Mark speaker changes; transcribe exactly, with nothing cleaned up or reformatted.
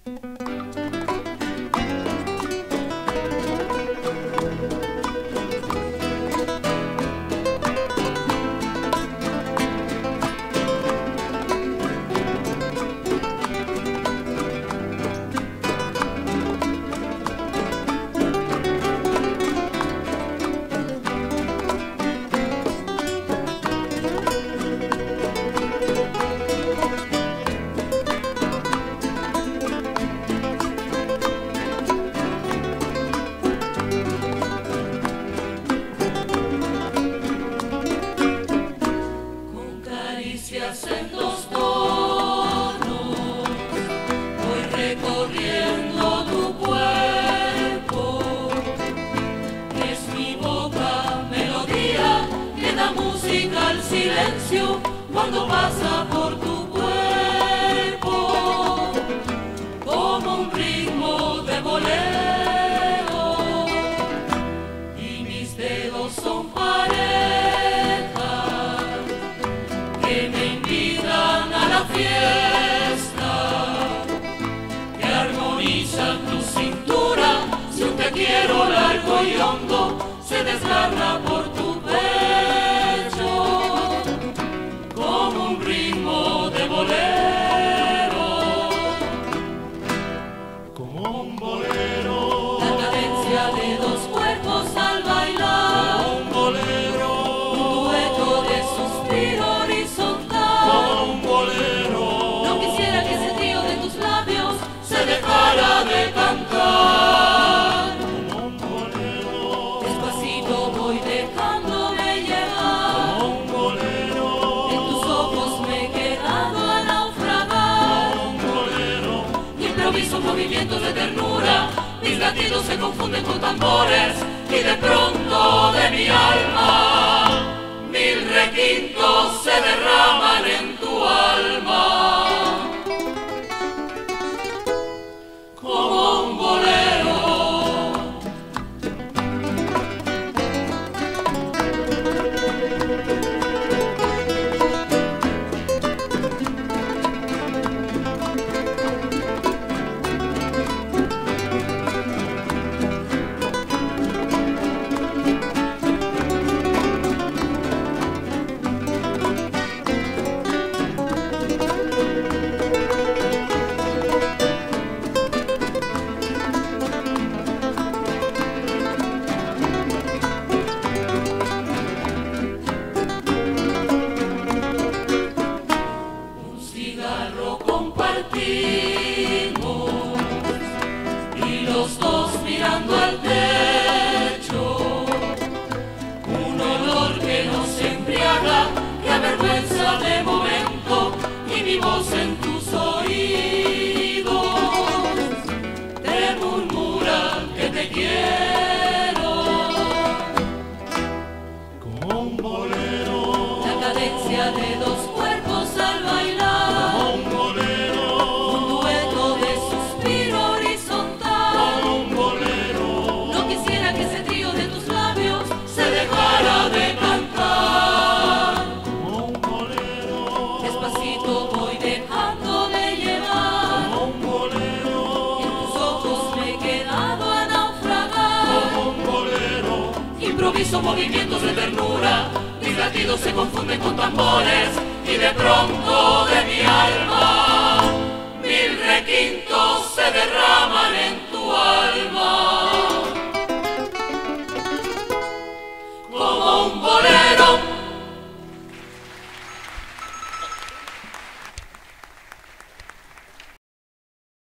Speaker 1: En dos tonos voy recorriendo tu cuerpo. Es mi boca melodía que da música al silencio cuando pasa por tu cuerpo, como un ritmo de bolero, y mis dedos son parejas que me invitan a la fiesta, que armonizan tu cintura. Si un te quiero largo y hondo se desgarra por tu pecho, como un ritmo de bolero,
Speaker 2: como un bolero,
Speaker 1: la cadencia de dos cuerpos al bailar,
Speaker 2: como un bolero,
Speaker 1: un dueto de suspiro horizontal,
Speaker 2: como un bolero.
Speaker 1: No quisiera que ese trío de tus labios se dejara de cantar.
Speaker 2: Como un bolero,
Speaker 1: Despacito voy dejándome llevar,
Speaker 2: como un bolero,
Speaker 1: en tus ojos me he quedado a naufragar.
Speaker 2: como un bolero,
Speaker 1: Improviso movimientos de ternura, mis latidos se confunden con tambores, y de pronto de mi alma mil requintos se derraman en tu alma, como un bolero. Compartimos y los dos mirando al techo, un olor que nos embriaga, que avergüenza de momento, y mi voz en tus oídos te murmura que te quiero,
Speaker 2: como un bolero,
Speaker 1: la cadencia de dos cuerpos al bailar,
Speaker 2: como un bolero,
Speaker 1: un dueto de suspiro horizontal.
Speaker 2: como un bolero,
Speaker 1: No quisiera que ese trío de tus labios se dejara de cantar.
Speaker 2: como un bolero,
Speaker 1: Despacito voy dejando de llevar,
Speaker 2: como un bolero,
Speaker 1: en tus ojos me he quedado a naufragar.
Speaker 2: como un bolero,
Speaker 1: Improviso movimientos de ternura, mis latidos se confunden con tambores, y de pronto de mi alma mil requintos se derraman en tu alma, como un bolero.